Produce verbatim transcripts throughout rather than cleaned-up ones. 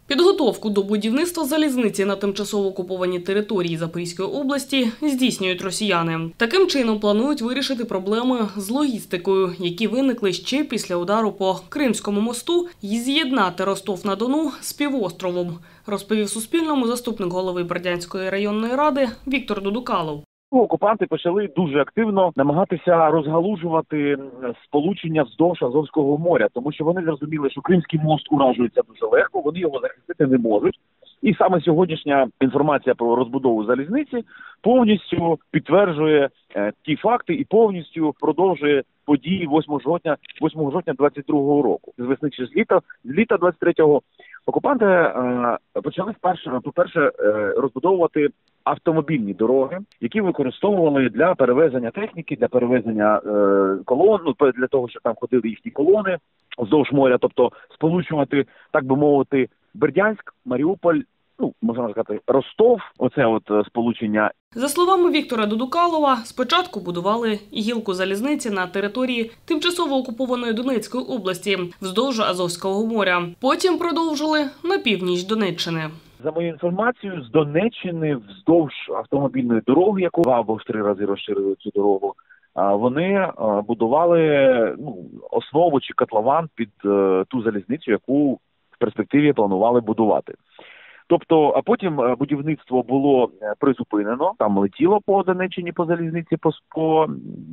Підготовку до будівництва залізниці на тимчасово окупованій території Запорізької області здійснюють росіяни. Таким чином планують вирішити проблеми з логістикою, які виникли ще після удару по Кримському мосту, і з'єднати Ростов-на-Дону з півостровом, розповів Суспільному заступник голови Бердянської районної ради Віктор Дудукалов. Окупанти почали дуже активно намагатися розгалужувати сполучення вздовж Азовського моря, тому що вони зрозуміли, що Кримський мост уражується дуже легко, вони його захистити не можуть. І саме сьогоднішня інформація про розбудову залізниці повністю підтверджує е, ті факти і повністю продовжує події восьмого жовтня двадцять другого року. З весни чи з літа, з літа двадцять третього окупанти е, почали вперше, по-перше, е, розбудовувати автомобільні дороги, які використовували для перевезення техніки, для перевезення е, колон, ну, для того, щоб там ходили їхні колони вздовж моря, тобто сполучувати, так би мовити, Бердянськ, Маріуполь, ну, можна сказати, Ростов, оце от сполучення. За словами Віктора Дудукалова, спочатку будували гілку залізниці на території тимчасово окупованої Донецької області, вздовж Азовського моря. Потім продовжили на північ Донеччини. За моєю інформацією, з Донеччини вздовж автомобільної дороги, яку два або в три рази розширили цю дорогу, вони будували ну, основу чи котлован під ту залізницю, яку в перспективі планували будувати. Тобто, а потім будівництво було призупинено, там летіло по Донеччині, по залізниці, по, по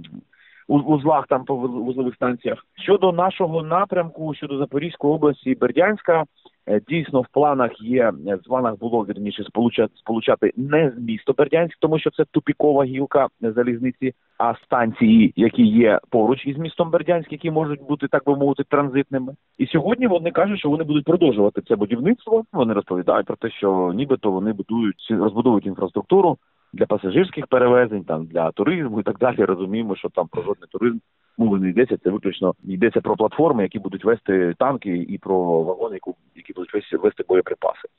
узлах, там по вузлових станціях. Щодо нашого напрямку, щодо Запорізької області і Бердянська, дійсно в планах є, в планах було, вірніше, сполучати, сполучати не з місто Бердянськ, тому що це тупікова гілка залізниці, а станції, які є поруч із містом Бердянськ, які можуть бути, так би мовити, транзитними. І сьогодні вони кажуть, що вони будуть продовжувати це будівництво. Вони розповідають про те, що нібито вони будують, розбудовують інфраструктуру для пасажирських перевезень, там, для туризму і так далі. Розуміємо, що там про жодний туризм мови не йдеться, це виключно йдеться про платформи, які будуть вести танки, і про вагони, які будуть вести боєприпаси.